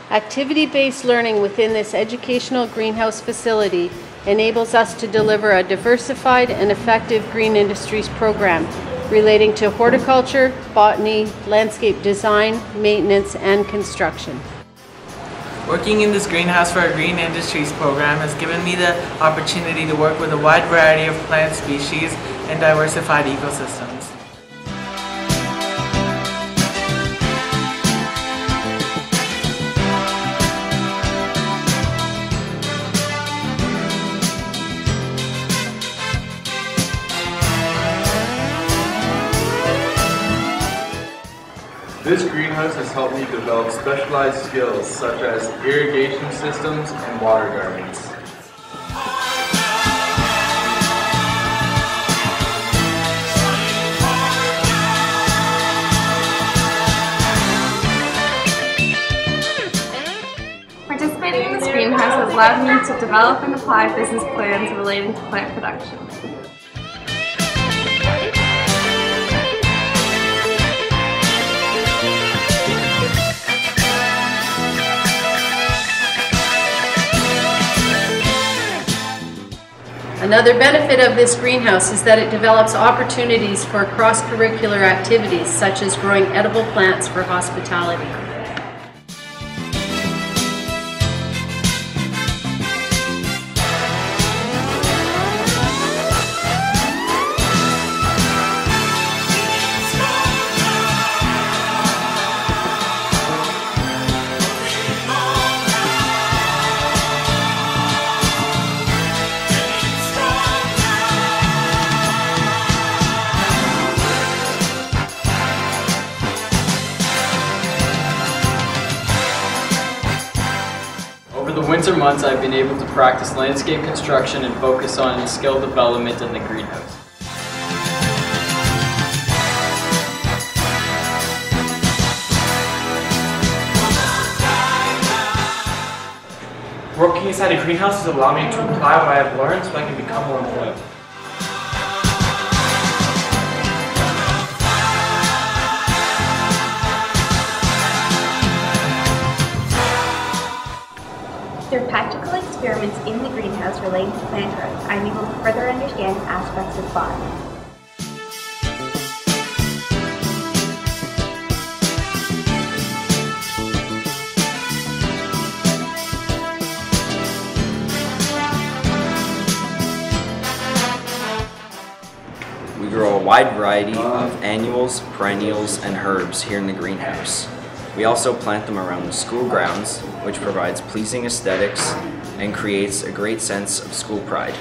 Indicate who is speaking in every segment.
Speaker 1: Activity-based learning within this educational greenhouse facility enables us to deliver a diversified and effective green industries program relating to horticulture, botany, landscape design, maintenance, and construction.
Speaker 2: Working in this greenhouse for a green industries program has given me the opportunity to work with a wide variety of plant species and diversified ecosystems.
Speaker 3: This greenhouse has helped me develop specialized skills such as irrigation systems and water gardens.
Speaker 4: Participating in this greenhouse has allowed me to develop and apply business plans relating to plant production.
Speaker 1: Another benefit of this greenhouse is that it develops opportunities for cross-curricular activities such as growing edible plants for hospitality.
Speaker 5: Over the winter months, I've been able to practice landscape construction and focus on skill development in the greenhouse.
Speaker 6: Working inside a greenhouse has allowed me to apply what I have learned so I can become more employable.
Speaker 7: Through practical experiments in the greenhouse relating to plant growth, I'm able to further understand aspects of botany.
Speaker 8: We grow a wide variety of annuals, perennials, and herbs here in the greenhouse. We also plant them around the school grounds, which provides pleasing aesthetics and creates a great sense of school pride.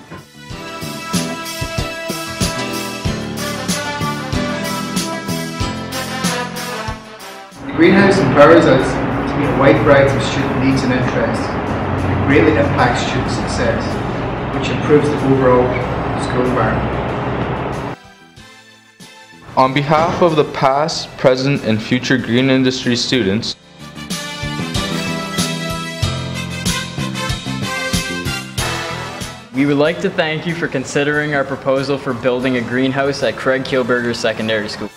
Speaker 9: The greenhouse empowers us to meet a wide variety of student needs and interests. It greatly impacts student success, which improves the overall school environment.
Speaker 3: On behalf of the past, present, and future green industry students,
Speaker 5: We would like to thank you for considering our proposal for building a greenhouse at Craig Kielburger Secondary School.